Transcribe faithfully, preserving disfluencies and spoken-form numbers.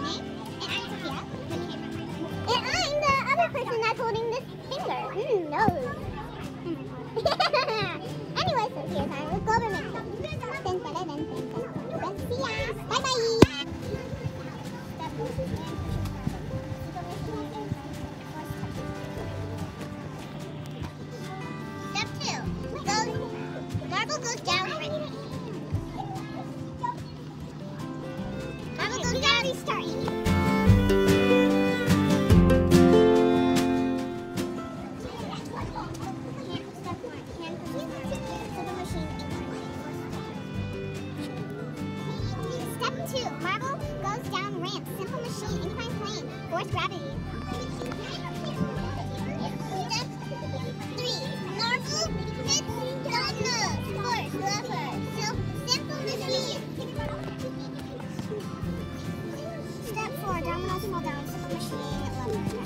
Renee. And I'm Sophia, the camera. And I'm the other person that's holding this finger. Mm, nose. Anyway, so here's our, let's go over and make some. Dun, dun, dun, dun, dun, dun, dun. See ya. Bye-bye. Step two. Go, gargle goes down. Gargle goes down. Restart. Step two, marble goes down ramp, simple machine, incline plane, force gravity. Step three, marble hits dominoes, force lever, simple machine. Step four, dominoes fall down, simple machine, lever.